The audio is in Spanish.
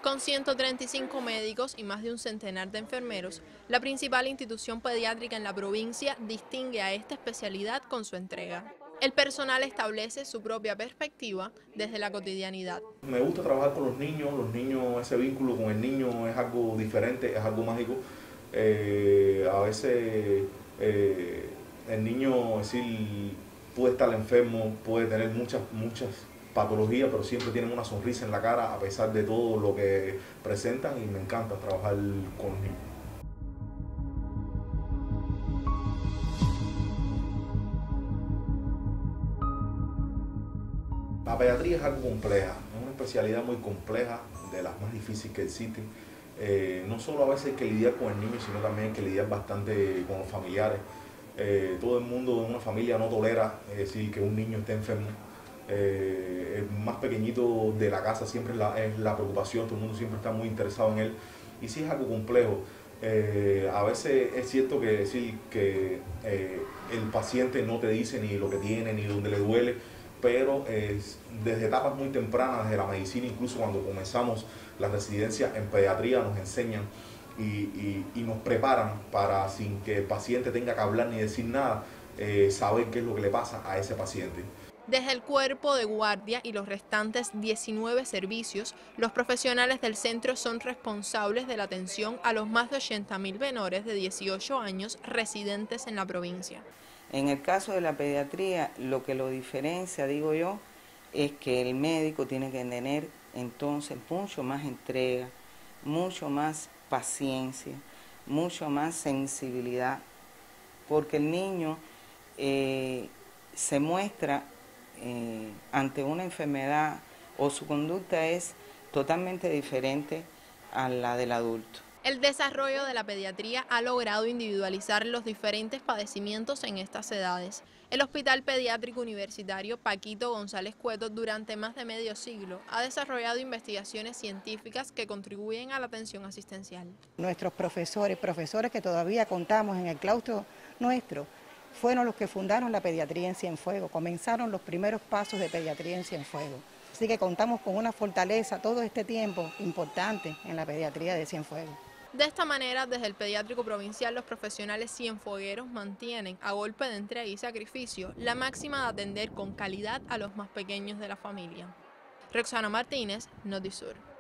Con 135 médicos y más de un centenar de enfermeros, la principal institución pediátrica en la provincia distingue a esta especialidad con su entrega. El personal establece su propia perspectiva desde la cotidianidad. Me gusta trabajar con los niños, ese vínculo con el niño es algo diferente, es algo mágico. A veces el niño, es decir, puede estar enfermo, puede tener muchas patologías, pero siempre tienen una sonrisa en la cara a pesar de todo lo que presentan y me encanta trabajar con los niños. La pediatría es algo compleja, es una especialidad muy compleja, de las más difíciles que existen. No solo a veces hay que lidiar con el niño, sino también hay que lidiar bastante con los familiares. Todo el mundo en una familia no tolera decir que un niño esté enfermo. El más pequeñito de la casa siempre es la preocupación, todo el mundo siempre está muy interesado en él. Y sí es algo complejo. A veces es cierto que decir que el paciente no te dice ni lo que tiene ni dónde le duele, pero desde etapas muy tempranas, desde la medicina, incluso cuando comenzamos la residencia en pediatría, nos enseñan y nos preparan para, sin que el paciente tenga que hablar ni decir nada, saber qué es lo que le pasa a ese paciente. Desde el cuerpo de guardia y los restantes 19 servicios, los profesionales del centro son responsables de la atención a los más de 80.000 menores de 18 años residentes en la provincia. En el caso de la pediatría, lo que lo diferencia, digo yo, es que el médico tiene que tener entonces mucho más entrega, mucho más paciencia, mucho más sensibilidad, porque el niño se muestra ante una enfermedad o su conducta es totalmente diferente a la del adulto. El desarrollo de la pediatría ha logrado individualizar los diferentes padecimientos en estas edades. El Hospital Pediátrico Universitario Paquito González Cueto durante más de medio siglo ha desarrollado investigaciones científicas que contribuyen a la atención asistencial. Nuestros profesores que todavía contamos en el claustro nuestro, fueron los que fundaron la pediatría en Cienfuegos, comenzaron los primeros pasos de pediatría en Cienfuegos. Así que contamos con una fortaleza todo este tiempo importante en la pediatría de Cienfuegos. De esta manera, desde el Pediátrico Provincial, los profesionales cienfuegueros mantienen, a golpe de entrega y sacrificio, la máxima de atender con calidad a los más pequeños de la familia. Roxana Martínez, Notisur.